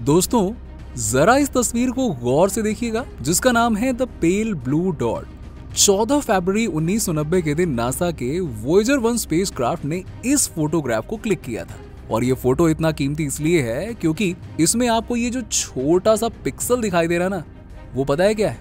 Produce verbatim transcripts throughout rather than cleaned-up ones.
दोस्तों जरा इस तस्वीर को गौर से देखिएगा जिसका नाम है द पेल ब्लू डॉट। चौदह फरवरी उन्नीस सौ नब्बे के दिन नासा के वॉयेजर वन स्पेसक्राफ्ट ने इस फोटोग्राफ को क्लिक किया था। और ये फोटो इतना कीमती इसलिए है क्योंकि इसमें आपको ये जो छोटा सा पिक्सल दिखाई दे रहा ना, वो पता है क्या है?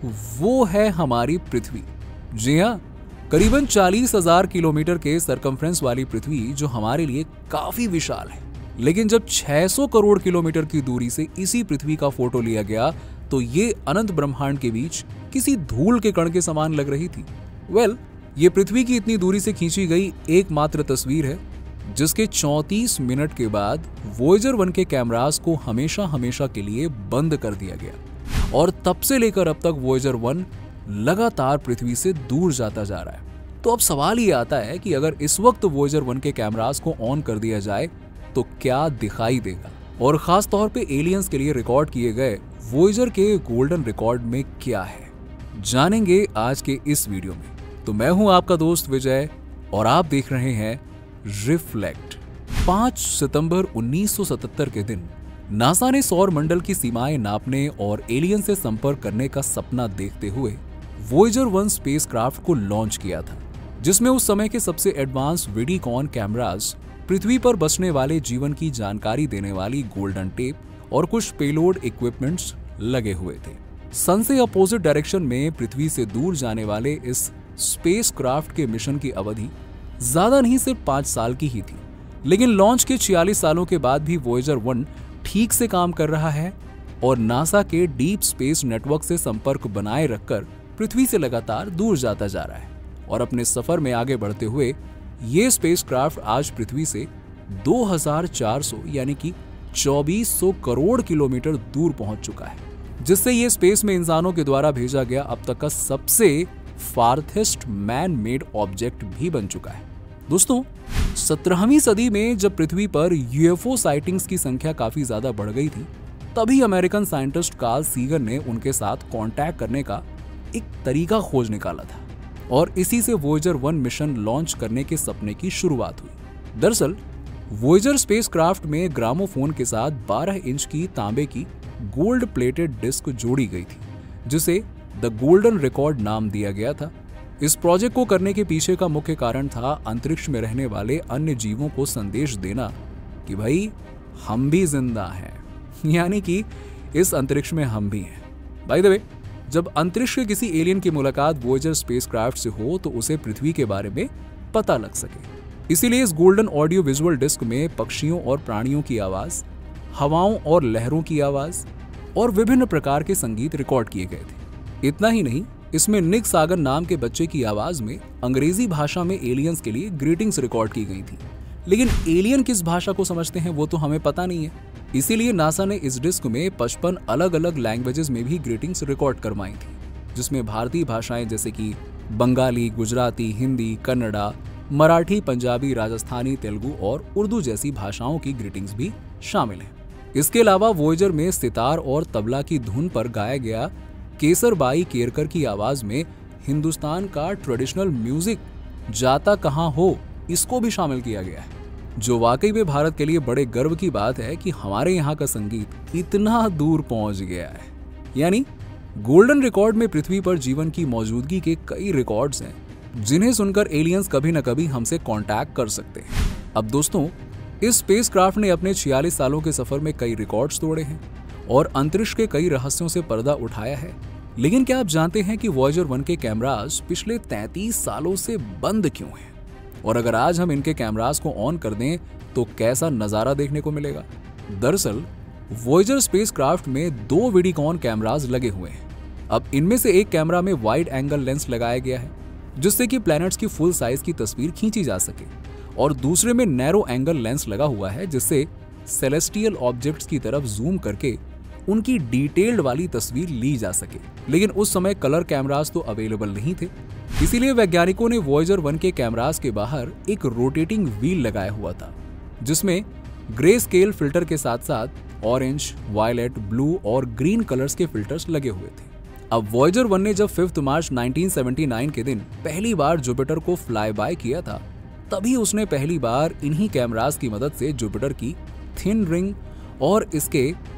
वो है हमारी पृथ्वी। जी हाँ, करीबन चालीस हजार किलोमीटर के सरकमफ्रेंस वाली पृथ्वी जो हमारे लिए काफी विशाल है। लेकिन जब छह सौ करोड़ किलोमीटर की दूरी से इसी पृथ्वी का फोटो लिया गया तो ये अनंत ब्रह्मांड के बीच किसी धूल के कण के समान लग रही थी। वेल well, ये पृथ्वी की इतनी दूरी से खींची गई एकमात्र तस्वीर है जिसके चौंतीस मिनट के बाद वॉयेजर वन के कैमरास को हमेशा हमेशा के लिए बंद कर दिया गया। और तब से लेकर अब तक वॉयेजर वन लगातार पृथ्वी से दूर जाता जा रहा है। तो अब सवाल ये आता है कि अगर इस वक्त वॉयेजर वन के कैमरास को ऑन कर दिया जाए तो क्या दिखाई देगा, और खास तौर पे एलियंस के लिए रिकॉर्ड किए गए वॉयेजर के गोल्डन रिकॉर्ड में क्या है, जानेंगे आज के इस वीडियो में। तो मैं हूं आपका दोस्त विजय और आप देख रहे हैं रिफ्लेक्ट। पाँच सितंबर उन्नीस सौ सतहत्तर के दिन नासा ने सौर मंडल की सीमाएं नापने और एलियन से संपर्क करने का सपना देखते हुए वॉयेजर वन स्पेसक्राफ्ट को लॉन्च किया था, जिसमें उस समय के सबसे एडवांस विडीकॉन कैमरास, पृथ्वी पर बसने वाले जीवन की जानकारी देने वाली गोल्डन टेप और कुछ पेलोड इक्विपमेंट्स लगे हुए थे। सन से अपोजिट डायरेक्शन में पृथ्वी से दूर जाने वाले इस स्पेसक्राफ्ट के मिशन की अवधि ज्यादा नहीं सिर्फ पांच साल की ही थी। लेकिन लॉन्च के छियालीस सालों के बाद भी वॉयेजर वन ठीक से काम कर रहा है और नासा के डीप स्पेस नेटवर्क से संपर्क बनाए रखकर पृथ्वी से लगातार दूर जाता जा रहा है। और अपने सफर में आगे बढ़ते हुए ये स्पेसक्राफ्ट आज पृथ्वी से दो हज़ार चार सौ यानी कि चौबीस सौ करोड़ किलोमीटर दूर पहुंच चुका है, जिससे ये स्पेस में इंसानों के द्वारा भेजा गया अब तक का सबसे फार्थेस्ट मैन मेड ऑब्जेक्ट भी बन चुका है। दोस्तों, सत्रहवीं सदी में जब पृथ्वी पर यूएफओ साइटिंग्स की संख्या काफी ज्यादा बढ़ गई थी, तभी अमेरिकन साइंटिस्ट कार्ल सीगन ने उनके साथ कांटेक्ट करने का एक तरीका खोज निकाला था और इसी से वॉयेजर वन मिशन लॉन्च करने के सपने की शुरुआत हुई। दरअसल वॉयेजर स्पेसक्राफ्ट में ग्रामोफोन के साथ बारह इंच की तांबे की गोल्ड प्लेटेड डिस्क जोड़ी गई थी, जिसे द गोल्डन रिकॉर्ड नाम दिया गया था। इस प्रोजेक्ट को करने के पीछे का मुख्य कारण था अंतरिक्ष में रहने वाले अन्य जीवों को संदेश देना कि भाई हम भी जिंदा हैं, यानी कि इस अंतरिक्ष में हम भी हैं। बाय द वे, जब अंतरिक्ष के किसी एलियन की मुलाकात वॉयेजर स्पेसक्राफ्ट से हो तो उसे पृथ्वी के बारे में पता लग सके। इसीलिए इस गोल्डन ऑडियो विजुअल डिस्क में पक्षियों और प्राणियों की आवाज, हवाओं और लहरों की आवाज और विभिन्न प्रकार के संगीत रिकॉर्ड किए गए थे। इतना ही नहीं, इसमें निक सागर नाम के बच्चे की आवाज में अंग्रेजी भाषा में एलियंस के लिए ग्रीटिंग्स रिकॉर्ड की गई थी। लेकिन एलियन किस भाषा को समझते हैं वो तो हमें पता नहीं है। इसीलिए नासा ने इस डिस्क में पचपन अलग अलग लैंग्वेजेस में भी ग्रीटिंग्स रिकॉर्ड करवाई थी, जिसमें भारतीय भाषाएं जैसे कि बंगाली, गुजराती, हिंदी, कन्नड़ा, मराठी, पंजाबी, राजस्थानी, तेलुगु और उर्दू जैसी भाषाओं की ग्रीटिंग्स भी शामिल हैं। इसके अलावा वॉयेजर में सितार और तबला की धुन पर गाया गया केसरबाई केरकर की आवाज में हिंदुस्तान का ट्रेडिशनल म्यूजिक जाता कहाँ हो, इसको भी शामिल किया गया है, जो वाकई में भारत के लिए बड़े गर्व की बात है कि हमारे यहाँ का संगीत इतना दूर पहुंच गया है। यानी गोल्डन रिकॉर्ड में पृथ्वी पर जीवन की मौजूदगी के कई रिकॉर्ड्स हैं जिन्हें सुनकर एलियंस कभी न कभी हमसे कांटेक्ट कर सकते हैं। अब दोस्तों, इस स्पेसक्राफ्ट ने अपने छियालीस सालों के सफर में कई रिकॉर्ड्स तोड़े हैं और अंतरिक्ष के कई रहस्यों से पर्दा उठाया है। लेकिन क्या आप जानते हैं कि वॉयेजर वन के कैमरास पिछले तैंतीस सालों से बंद क्यों हैं? और अगर आज हम इनके कैमरास को ऑन कर दें तो कैसा नजारा देखने को मिलेगा? दरअसल वॉयेजर स्पेसक्राफ्ट में दो विडीकॉन कैमरास लगे हुए हैं। अब इनमें से एक कैमरा में वाइड एंगल लेंस लगाया गया है जिससे कि प्लैनेट्स की फुल साइज की तस्वीर खींची जा सके, और दूसरे में नैरो एंगल लेंस लगा हुआ है जिससे सेलेस्टियल ऑब्जेक्ट्स की तरफ जूम करके उनकी डिटेल्ड वाली तस्वीर ली जा सके। लेकिन उस समय कलर कैमरास तो अवेलेबल नहीं थे, इसीलिए वैज्ञानिकों ने वॉयेजर वन के कैमरास के बाहर एक रोटेटिंग व्हील लगाया हुआ था जिसमें ग्रे स्केल फिल्टर के साथ साथ ऑरेंज, वायलेट, ब्लू और ग्रीन कलर्स के फिल्टर्स लगे हुए थे। अब वॉयेजर वन ने जब फिफ्थ मार्च उन्नीस सौ उन्यासी के दिन पहली बार जुपिटर को फ्लाई बाय किया था, तभी उसने पहली बार इन्हीं कैमरास की मदद से जुपिटर की थिन रिंग और इसके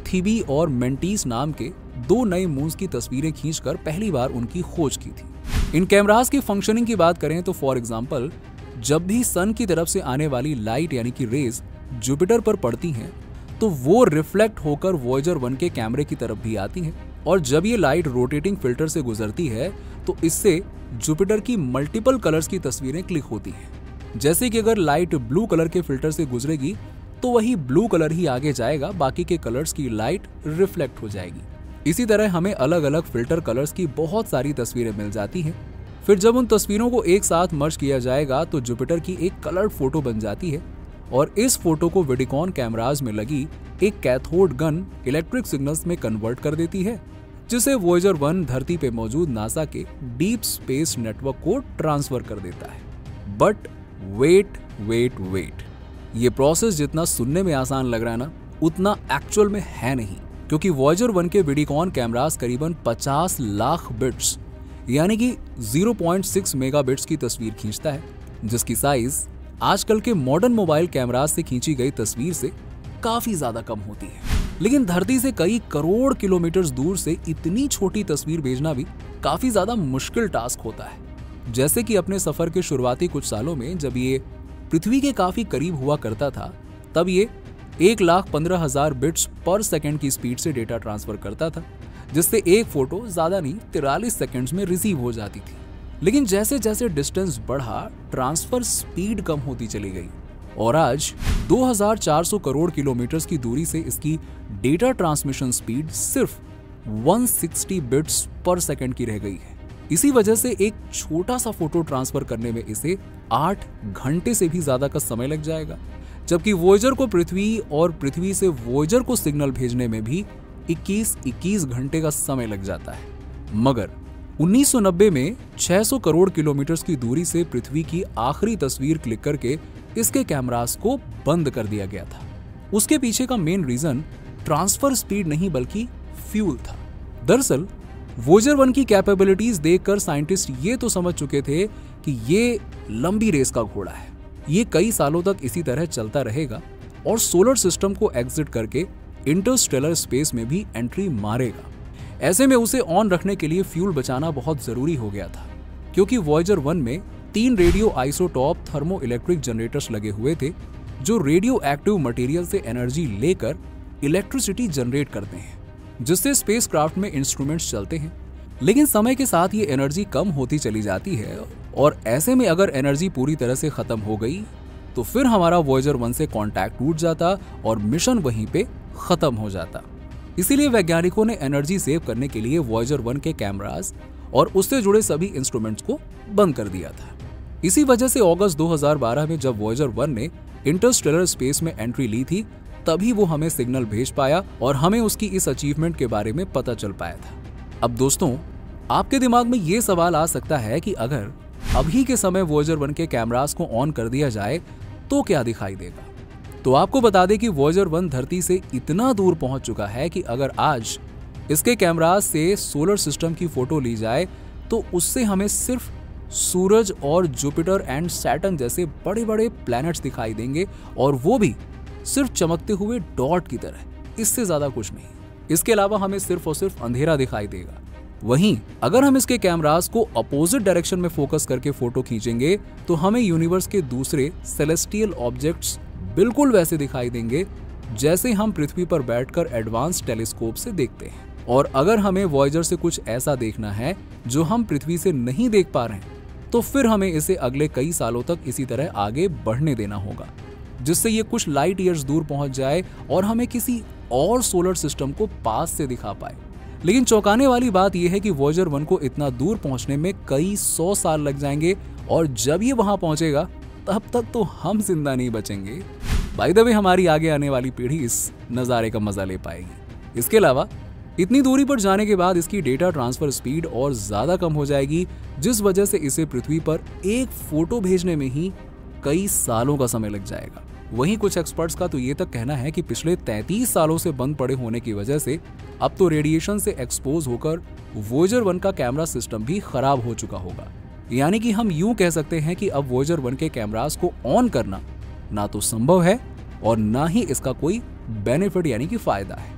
थीबी और मेंटिस नाम के दो नए मून्स की तस्वीरें खींचकर पहली बार उनकी खोज की थी। इन कैमरास की फंक्शनिंग की बात करें तो फॉर एग्जांपल जब भी सन की तरफ से आने वाली लाइट यानी कि रेज जुपिटर पर पड़ती हैं तो वो रिफ्लेक्ट होकर वॉयेजर वन के कैमरे की तरफ भी आती हैं, और जब ये लाइट रोटेटिंग फिल्टर से गुजरती है तो इससे जुपिटर की मल्टीपल कलर्स की तस्वीरें क्लिक होती हैं। जैसे कि अगर लाइट ब्लू कलर के फिल्टर से गुजरेगी तो वही ब्लू कलर ही आगे जाएगा, बाकी के कलर्स की लाइट रिफ्लेक्ट हो जाएगी। इसी तरह हमें अलग अलग फिल्टर कलर्स की बहुत सारी तस्वीरें मिल जाती हैं। फिर जब उन तस्वीरों को एक साथ मर्ज किया जाएगा तो जुपिटर की एक कलर्ड फोटो बन जाती है, और इस फोटो को विडिकॉन कैमराज में लगी एक कैथोड गन इलेक्ट्रिक सिग्नल्स में कन्वर्ट कर देती है, जिसे वॉयेजर वन धरती पे मौजूद नासा के डीप स्पेस नेटवर्क को ट्रांसफर कर देता है। बट वेट वेट वेट ये प्रोसेस जितना सुनने में आसान लग रहा है ना, उतना एक्चुअल में है नहीं, क्योंकि वॉयेजर वन के विडिकॉन कैमरास करीबन पचास लाख बिट्स यानी कि ज़ीरो पॉइंट सिक्स मेगाबिट्स की तस्वीर खींचता है, जिसकी साइज आजकल के मॉडर्न मोबाइल कैमरास से खींची गई तस्वीर से काफी ज्यादा कम होती है। लेकिन धरती से कई करोड़ किलोमीटर दूर से इतनी छोटी तस्वीर भेजना भी काफी ज्यादा मुश्किल टास्क होता है। जैसे कि अपने सफर के शुरुआती कुछ सालों में जब ये पृथ्वी के काफी करीब हुआ करता था, तब ये एक लाख पंद्रह हजार बिट्स पर सेकंड की स्पीड से डेटा ट्रांसफर करता था, जिससे एक फोटो ज्यादा नहीं तिरालीस सेकंड्स में रिसीव हो जाती थी। लेकिन जैसे जैसे डिस्टेंस बढ़ा, ट्रांसफर स्पीड कम होती चली गई, और आज दो हज़ार चार सौ करोड़ किलोमीटर की दूरी से इसकी डेटा ट्रांसमिशन स्पीड सिर्फ एक सौ साठ बिट्स पर सेकंड की रह गई है। इसी वजह से एक छोटा सा फोटो ट्रांसफर करने में इसे आठ घंटे से भी ज्यादा का समय लग जाएगा, जबकि वॉयेजर को पृथ्वी और पृथ्वी से वॉयेजर को सिग्नल भेजने में भी इक्कीस इक्कीस घंटे का समय लग जाता है। मगर उन्नीस सौ नब्बे में छह सौ करोड़ किलोमीटर की दूरी से पृथ्वी की आखिरी तस्वीर क्लिक करके इसके कैमरास को बंद कर दिया गया था। उसके पीछे का मेन रीजन ट्रांसफर स्पीड नहीं बल्कि फ्यूल था। दरअसल वॉयेजर वन की कैपेबिलिटीज देखकर साइंटिस्ट ये तो समझ चुके थे कि ये लंबी रेस का घोड़ा है, ये कई सालों तक इसी तरह चलता रहेगा और सोलर सिस्टम को एग्जिट करके इंटरस्टेलर स्पेस में भी एंट्री मारेगा। ऐसे में उसे ऑन रखने के लिए फ्यूल बचाना बहुत जरूरी हो गया था, क्योंकि वॉयेजर वन में तीन radio isotope thermo electric generators लगे हुए थे, जो रेडियो एक्टिव मटेरियल से एनर्जी लेकर इलेक्ट्रिसिटी जनरेट करते हैं, जिससे स्पेसक्राफ्ट में इंस्ट्रूमेंट्स चलते हैं। लेकिन समय के साथ ये एनर्जी कम होती चली जाती है, और ऐसे में अगर एनर्जी पूरी तरह से खत्म हो गई तो फिर हमारा वॉयेजर वन से कॉन्टैक्ट टूट जाता और मिशन वहीं पे खत्म हो जाता। इसीलिए वैज्ञानिकों ने एनर्जी सेव करने के लिए वॉयेजर वन के कैमरास और उससे जुड़े सभी इंस्ट्रूमेंट्स को बंद कर दिया था। इसी वजह से अगस्त दो हज़ार बारह में जब वॉयेजर वन ने इंटरस्टेलर स्पेस में एंट्री ली थी, तभी वो हमें सिग्नल भेज पाया और हमें उसकी इस अचीवमेंट के बारे में पता चल पाया था। अब दोस्तों, आपके दिमाग में ये सवाल आ सकता है कि अगर अभी के समय वॉयेजर वन के कैमरास को ऑन कर दिया जाए तो क्या दिखाई देगा? तो आपको बता दें कि वॉयेजर वन धरती से इतना दूर पहुंच चुका है कि अगर आज इसके कैमरास से सोलर सिस्टम की फोटो ली जाए तो उससे हमें सिर्फ सूरज और जुपिटर एंड सैटर्न जैसे बड़े बड़े प्लैनेट्स दिखाई देंगे, और वो भी सिर्फ चमकते हुए डॉट की तरह, इससे ज्यादा कुछ नहीं। इसके अलावा हमें सिर्फ और सिर्फ अंधेरा दिखाई देगा। वहीं अगर हम इसके कैमरास को अपोजिट डायरेक्शन में फोकस करके फोटो खींचेंगे तो हमें यूनिवर्स के दूसरे सेलेस्टियल ऑब्जेक्ट्स बिल्कुल वैसे दिखाई देंगे जैसे हम पृथ्वी पर बैठकर एडवांस टेलीस्कोप से देखते हैं। और अगर हमें वॉयेजर से कुछ ऐसा देखना है जो हम पृथ्वी से नहीं देख पा रहे हैं, तो फिर हमें इसे अगले कई सालों तक इसी तरह आगे बढ़ने देना होगा, जिससे ये कुछ लाइट ईयर्स दूर पहुंच जाए और हमें किसी और सोलर सिस्टम को पास से दिखा पाए। लेकिन चौंकाने वाली बात यह है कि वॉयेजर वन को इतना दूर पहुंचने में कई सौ साल लग जाएंगे, और जब ये वहां पहुंचेगा तब तक तो हम जिंदा नहीं बचेंगे। बाय द वे, हमारी आगे आने वाली पीढ़ी इस नज़ारे का मजा ले पाएगी। इसके अलावा इतनी दूरी पर जाने के बाद इसकी डेटा ट्रांसफर स्पीड और ज्यादा कम हो जाएगी, जिस वजह से इसे पृथ्वी पर एक फोटो भेजने में ही कई सालों का समय लग जाएगा। वहीं कुछ एक्सपर्ट्स का तो ये तक कहना है कि पिछले तैंतीस सालों से बंद पड़े होने की वजह से अब तो रेडिएशन से एक्सपोज होकर वॉयेजर वन का कैमरा सिस्टम भी खराब हो चुका होगा। यानी कि हम यूं कह सकते हैं कि अब वॉयेजर वन के कैमरास को ऑन करना ना तो संभव है और ना ही इसका कोई बेनिफिट यानी कि फायदा है।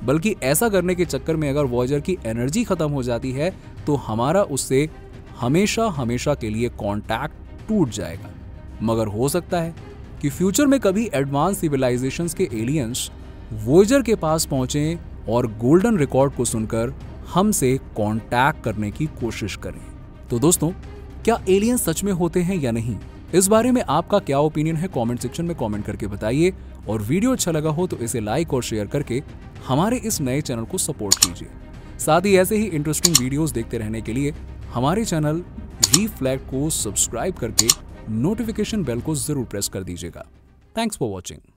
बल्कि ऐसा करने के चक्कर में अगर वॉयेजर की एनर्जी खत्म हो जाती है तो हमारा उससे हमेशा हमेशा के लिए कांटेक्ट टूट जाएगा। मगर हो सकता है कि फ्यूचर में कभी एडवांस सिविलाइजेशंस के एलियंस वॉयेजर के पास पहुंचे और गोल्डन रिकॉर्ड को सुनकर हमसे कांटेक्ट करने की कोशिश करें। तो दोस्तों, क्या एलियंस सच में होते हैं या नहीं, इस बारे में आपका क्या ओपिनियन है कमेंट सेक्शन में कमेंट करके बताइए। और वीडियो अच्छा लगा हो तो इसे लाइक और शेयर करके हमारे इस नए चैनल को सपोर्ट कीजिए। साथ ही ऐसे ही इंटरेस्टिंग वीडियोस देखते रहने के लिए हमारे चैनल रिफ्लेक्ट को सब्सक्राइब करके नोटिफिकेशन बेल को जरूर प्रेस कर दीजिएगा। Thanks for watching.